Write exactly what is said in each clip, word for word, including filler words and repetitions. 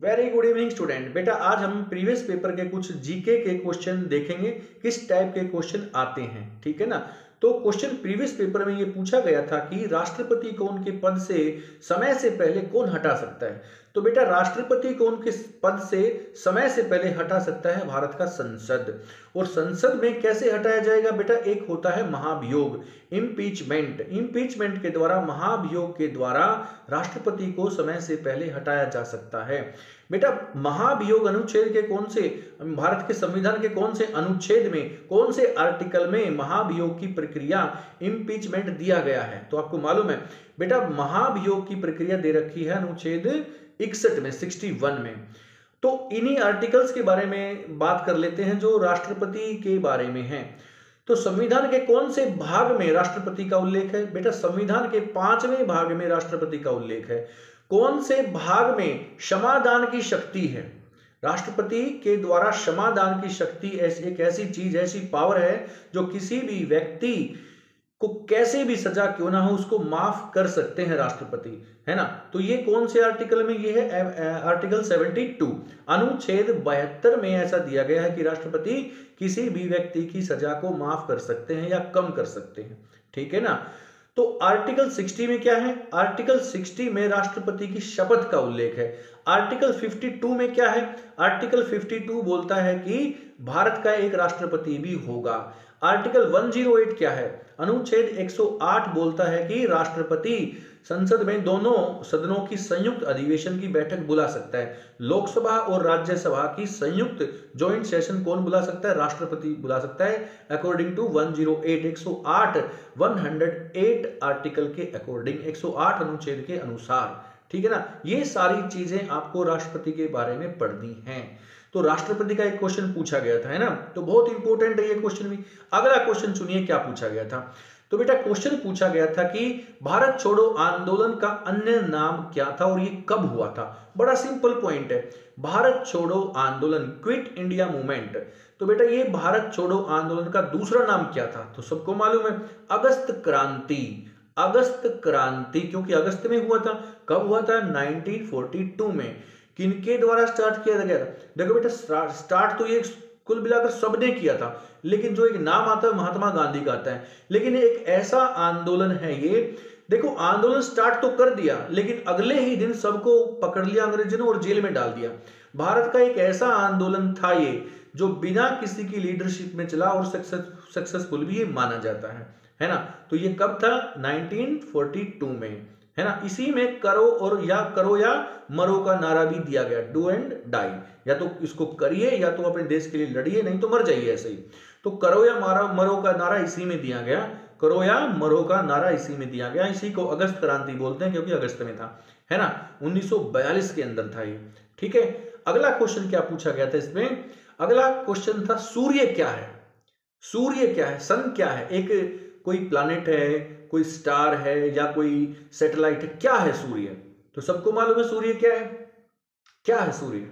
Very good evening student. बेटा आज हम प्रीवियस पेपर के कुछ जीके के क्वेश्चन देखेंगे, किस टाइप के क्वेश्चन आते हैं। ठीक है ना। तो क्वेश्चन प्रीवियस पेपर में ये पूछा गया था कि राष्ट्रपति को उनके पद से समय से पहले कौन हटा सकता है। तो बेटा राष्ट्रपति को उनके पद से समय से पहले हटा सकता है भारत का संसद। और संसद में कैसे हटाया जाएगा बेटा, एक होता है महाभियोग, इम्पीचमेंट। इम्पीचमेंट के द्वारा, महाभियोग के द्वारा राष्ट्रपति को समय से पहले हटाया जा सकता है। बेटा महाभियोग अनुच्छेद के कौन से, भारत के संविधान के कौन से अनुच्छेद में, कौन से आर्टिकल में महाभियोग की प्रक्रिया, इम्पीचमेंट दिया गया है। तो आपको मालूम है बेटा महाभियोग की प्रक्रिया दे रखी है अनुच्छेद इकसठ में, इकसठ में। तो इन्हीं आर्टिकल्स के बारे में बात कर लेते हैं जो राष्ट्रपति के बारे में है। तो संविधान के कौन से भाग में राष्ट्रपति का उल्लेख है बेटा, संविधान के पांचवें भाग में राष्ट्रपति का उल्लेख है। कौन से भाग में क्षमादान की शक्ति है, राष्ट्रपति के द्वारा क्षमादान की शक्ति ऐसी एक ऐसी चीज, ऐसी पावर है जो किसी भी व्यक्ति को कैसे भी सजा क्यों ना हो उसको माफ कर सकते हैं राष्ट्रपति, है ना। तो ये कौन से आर्टिकल में, ये है आर्टिकल बहत्तर, अनुच्छेद बहत्तर में ऐसा दिया गया है कि राष्ट्रपति किसी भी व्यक्ति की सजा को माफ कर सकते हैं या कम कर सकते हैं। ठीक है ना। तो आर्टिकल साठ में क्या है, आर्टिकल साठ में राष्ट्रपति की शपथ का उल्लेख है। आर्टिकल बावन में क्या है, आर्टिकल बावन बोलता है कि भारत का एक राष्ट्रपति भी होगा। आर्टिकल एक सौ आठ क्या है, अनुच्छेद एक सौ आठ बोलता है कि राष्ट्रपति संसद में दोनों सदनों की संयुक्त अधिवेशन की बैठक बुला सकता है। लोकसभा और राज्यसभा की संयुक्त जॉइंट सेशन कौन बुला सकता है, राष्ट्रपति बुला सकता है, अकॉर्डिंग टू एक सौ आठ, एक सौ आठ, एक सौ आठ आर्टिकल के अकॉर्डिंग, एक सौ आठ अनुच्छेद के अनुसार। ठीक है ना। ये सारी चीजें आपको राष्ट्रपति के बारे में पढ़नी है। तो राष्ट्रपति का एक क्वेश्चन पूछा गया था, है ना, तो बहुत इंपॉर्टेंट है ये क्वेश्चन भी। अगला क्वेश्चन सुनिए क्या पूछा गया था। तो बेटा क्वेश्चन पूछा गया था कि भारत छोड़ो आंदोलन का अन्य नाम क्या था और ये कब हुआ था। बड़ा सिंपल पॉइंट है, भारत छोड़ो आंदोलन, क्विट इंडिया मूवमेंट। तो बेटा ये भारत छोड़ो आंदोलन का दूसरा नाम क्या था, तो सबको मालूम है अगस्त क्रांति। अगस्त क्रांति क्योंकि अगस्त में हुआ था। कब हुआ था, उन्नीस सौ बयालीस में। किनके द्वारा स्टार्ट किया गया था, देखो बेटा स्टार्ट तो ये कुल मिलाकर सबने किया था, लेकिन जो एक नाम आता है महात्मा गांधी का आता है। लेकिन एक ऐसा आंदोलन है ये, देखो आंदोलन स्टार्ट तो कर दिया लेकिन अगले ही दिन सबको पकड़ लिया अंग्रेजों ने और जेल में डाल दिया। भारत का एक ऐसा आंदोलन था ये जो बिना किसी की लीडरशिप में चला और सक्सेस सक्सेसफुल भी ये माना जाता है, है ना। तो ये कब था, उन्नीस सौ बयालीस में, है ना। इसी में करो और या करो या मरो का नारा भी दिया गया, डू एंड डाई, या तो इसको करिए या तो अपने देश के लिए लड़िए, नहीं तो मर जाइए ऐसे ही। तो करो या मारो मरो का नारा इसी में दिया गया, करो या मरो का नारा इसी में दिया गया। इसी को अगस्त क्रांति बोलते हैं क्योंकि अगस्त में था, है ना, उन्नीस सौ बयालीस के अंदर था ये। ठीक है। अगला क्वेश्चन क्या पूछा गया था इसमें, अगला क्वेश्चन था सूर्य क्या है। सूर्य क्या है, सन क्या है, एक कोई प्लैनेट है, कोई स्टार है या कोई सैटेलाइट है, क्या है सूर्य। तो सबको मालूम है सूर्य क्या है, क्या है सूर्य,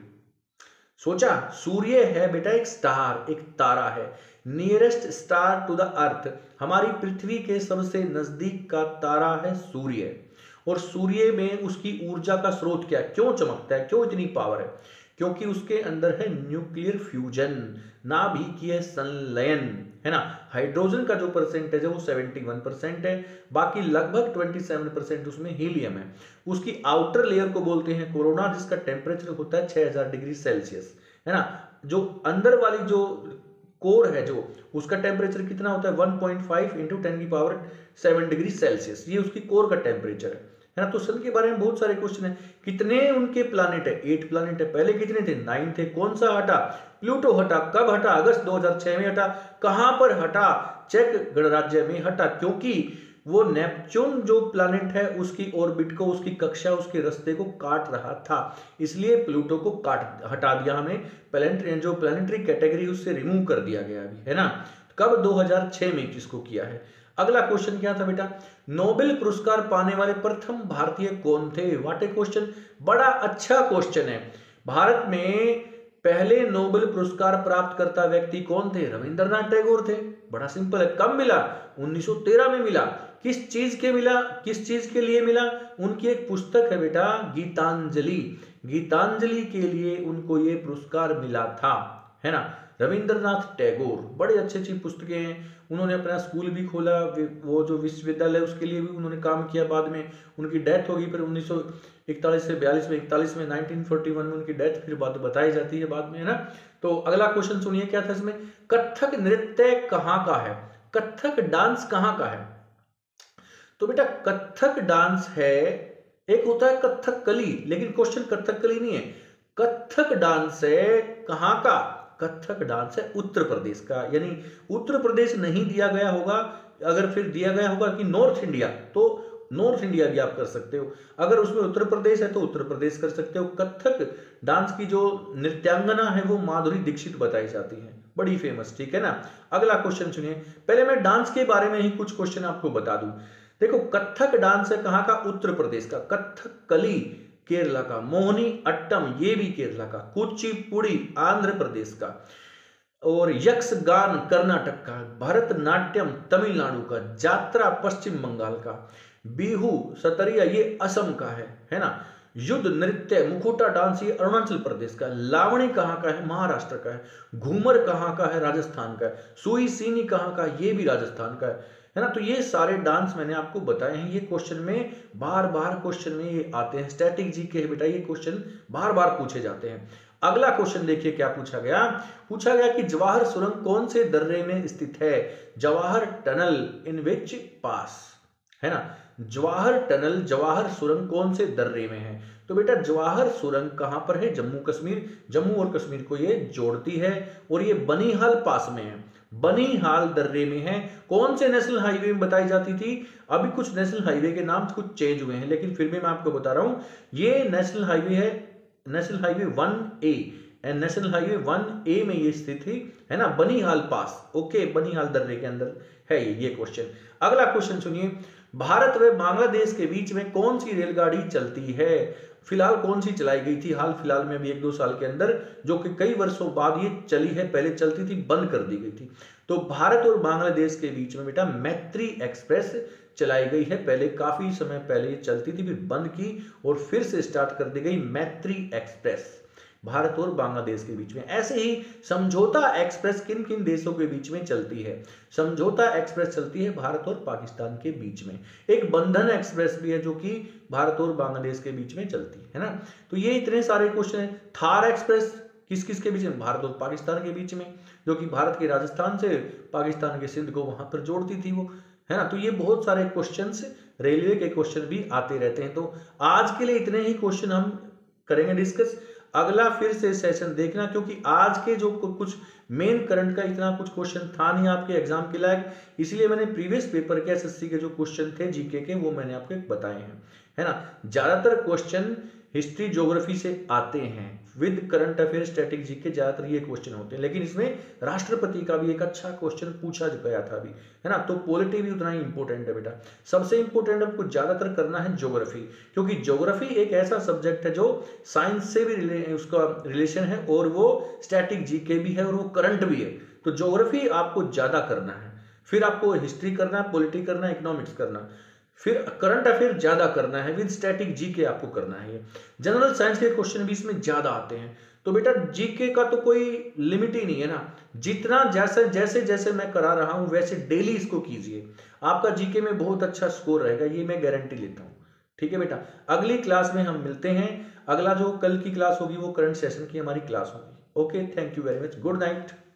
सोचा। सूर्य है बेटा एक स्टार, एक तारा है, nearest star to the earth, हमारी पृथ्वी के सबसे नजदीक का तारा है सूर्य। और सूर्य में उसकी ऊर्जा का स्रोत क्या है, क्यों चमकता है, क्यों इतनी पावर है, क्योंकि उसके अंदर है न्यूक्लियर फ्यूजन, नाभिकीय संलयन, है ना। हाइड्रोजन का जो परसेंटेज है वो इकहत्तर परसेंट है, बाकी लगभग सत्ताईस परसेंट उसमें हीलियम है। उसकी आउटर लेयर को बोलते हैं कोरोना, जिसका टेम्परेचर होता है छह हज़ार डिग्री सेल्सियस, है ना। जो अंदर वाली जो कोर है जो, उसका टेम्परेचर कितना होता है, one point five into ten की पावर सेवन डिग्री सेल्सियस, ये उसकी कोर का टेम्परेचर है, है ना। तो सन के बारे में बहुत सारे क्वेश्चन है। कितने उनके प्लैनेट है, एट प्लैनेट है। पहले कितने थे, नाइन थे। कौन सा हटा, प्लूटो हटा। कब हटा, अगस्त दो हज़ार छह में हटा। कहां पर हटा, चेक गणराज्य में हटा, क्योंकि वो नेपच्यून जो प्लैनेट है उसकी ऑर्बिट को, उसकी कक्षा, उसके रास्ते को काट रहा था, इसलिए प्लूटो को काट हटा दिया हमें, प्लैनेटरी जो प्लैनेटरी कैटेगरी उससे रिमूव कर दिया गया अभी, है ना। कब, दो हज़ार छह में किसको किया है। अगला क्वेश्चन क्या था बेटा, नोबेल पुरस्कार पाने वाले प्रथम भारतीय कौन थे। व्हाट ए क्वेश्चन, बड़ा अच्छा क्वेश्चन है। भारत में पहले नोबेल पुरस्कार प्राप्त करता व्यक्ति कौन थे, रविंद्रनाथ टैगोर थे। बड़ा सिंपल है। कब मिला, उन्नीस सौ तेरह में मिला। किस चीज के मिला, किस चीज के लिए मिला, उनकी एक पुस्तक है बेटा गीतांजलि। गीतांजलि के लिए उनको ये पुरस्कार मिला था, है ना। रविंद्रनाथ टैगोर, बड़े अच्छी अच्छी पुस्तकें हैं, उन्होंने अपना स्कूल भी खोला, वो जो विश्वविद्यालय उसके लिए भी उन्होंने काम किया। बाद में उनकी डेथ होगी, फिर उन्नीस सौ इकतालीस से बयालीस में इकतालीस में नाइनटीन फोर्टी वन में उनकी डेथ फिर बात बताई जाती है बाद में, है ना। तो अगला क्वेश्चन सुनिए क्या था इसमें, कथक नृत्य कहाँ का है, कथक डांस कहाँ का है। तो बेटा कथक डांस है, एक होता है कथकली, लेकिन क्वेश्चन कथकली नहीं है, कथक डांस है कहाँ का, कथक डांस है उत्तर प्रदेश का। यानी उत्तर प्रदेश नहीं दिया गया होगा, अगर फिर दिया गया होगा कि नॉर्थ इंडिया, तो नॉर्थ इंडिया भी आप कर सकते हो, अगर उसमें उत्तर प्रदेश है तो उत्तर प्रदेश कर सकते हो। कथक डांस की जो नृत्यांगना है वो माधुरी दीक्षित बताई जाती है, बड़ी फेमस, ठीक है ना। अगला क्वेश्चन सुनिए, पहले मैं डांस के बारे में ही कुछ क्वेश्चन आपको बता दूं। देखो कथक डांस है कहाँ का, उत्तर प्रदेश का, कथकली केरला का, मोहिनी अट्टम ये भी केरला का, कुचिपुड़ी आंध्र प्रदेश का, और यक्षगान कर्नाटक का, भरतनाट्यम तमिलनाडु का, जात्रा पश्चिम बंगाल का, बिहू सतरिया ये असम का है है ना। युद्ध नृत्य मुखोटा डांस ये अरुणाचल प्रदेश का, लावणी कहाँ का है, महाराष्ट्र का है, घूमर कहाँ का है, राजस्थान का है, सुई सीनी कहाँ का, ये भी राजस्थान का है है ना। तो ये सारे डांस मैंने आपको बताए हैं, ये क्वेश्चन में बार बार क्वेश्चन में ये आते हैं, स्टैटिक जी के बेटा ये क्वेश्चन बार बार पूछे जाते हैं। अगला क्वेश्चन देखिए क्या पूछा गया, पूछा गया कि जवाहर सुरंग कौन से दर्रे में स्थित है, जवाहर टनल इन विच पास, है ना। जवाहर टनल, जवाहर सुरंग कौन से दर्रे में है, तो बेटा जवाहर सुरंग कहां पर है, जम्मू कश्मीर, जम्मू और कश्मीर को ये जोड़ती है, और ये बनिहाल पास में है, बनिहाल दर्रे में है। कौन से नेशनल हाईवे में बताई जाती थी, अभी कुछ नेशनल हाईवे के नाम कुछ चेंज हुए हैं, लेकिन फिर भी मैं आपको बता रहा हूं, ये नेशनल हाईवे है, national highway one A, and national highway one A में ये स्थित थी, है ना, बनिहाल पास, ओके, बनिहाल दर्रे के अंदर है ये ये क्वेश्चन। अगला क्वेश्चन सुनिए, भारत व बांग्लादेश के बीच में कौन सी रेलगाड़ी चलती है, फिलहाल कौन सी चलाई गई थी, हाल फिलहाल में भी एक दो साल के अंदर, जो कि कई वर्षों बाद ये चली है, पहले चलती थी बंद कर दी गई थी। तो भारत और बांग्लादेश के बीच में बेटा मैत्री एक्सप्रेस चलाई गई है, पहले काफी समय पहले ये चलती थी, फिर बंद की और फिर से स्टार्ट कर दी गई मैत्री एक्सप्रेस, भारत और बांग्लादेश के बीच में। ऐसे ही समझौता एक्सप्रेस किन किन देशों के बीच में चलती है, समझौता एक्सप्रेस चलती है भारत और पाकिस्तान के बीच में, एक बंधन एक्सप्रेस भी है जो कि भारत और बांग्लादेश के बीच में चलती है ना। तो ये इतने सारे क्वेश्चन हैं। थार एक्सप्रेस किस किस के बीच में, भारत और पाकिस्तान के बीच में, जो कि भारत के राजस्थान से पाकिस्तान के सिंध को वहां पर जोड़ती थी वो, है ना। तो ये बहुत सारे क्वेश्चंस, रेलवे के क्वेश्चन भी आते रहते हैं। तो आज के लिए इतने ही क्वेश्चन हम करेंगे डिस्कस, अगला फिर से सेशन देखना, क्योंकि आज के जो कुछ मेन करंट का इतना कुछ क्वेश्चन था नहीं आपके एग्जाम के लायक, इसलिए मैंने प्रीवियस पेपर के एसएससी के जो क्वेश्चन थे जीके के वो मैंने आपको बताए हैं, है ना। ज्यादातर क्वेश्चन हिस्ट्री ज्योग्राफी से आते हैं, with current affair static GK ज्यादातर ये क्वेश्चन होते हैं, लेकिन इसमें राष्ट्रपति का भी एक अच्छा क्वेश्चन पूछा गया था अभी, है ना। तो पॉलिटी भी उतना ही इंपॉर्टेंट है बेटा, सबसे इंपॉर्टेंट हमको ज्यादातर करना है ज्योग्राफी, क्योंकि ज्योग्राफी एक ऐसा सब्जेक्ट है जो साइंस से भी रिले, उसका रिलेशन है, और वो स्टैटिक जीके भी है और वो करंट भी है। तो ज्योग्राफी आपको ज्यादा करना है, फिर आपको हिस्ट्री करना है, पॉलिटी करना है, इकोनॉमिक्स करना, फिर करंट अफेयर ज्यादा करना है, विद स्टैटिक जीके आपको करना है। जनरल साइंस के क्वेश्चन भी इसमें ज्यादा आते हैं। तो बेटा जीके का तो कोई लिमिट ही नहीं है ना, जितना जैसे जैसे जैसे मैं करा रहा हूं वैसे डेली इसको कीजिए, आपका जीके में बहुत अच्छा स्कोर रहेगा, ये मैं गारंटी लेता हूं। ठीक है बेटा, अगली क्लास में हम मिलते हैं, अगला जो कल की क्लास होगी वो करंट सेशन की हमारी क्लास होगी। Okay, thank you very much, good night.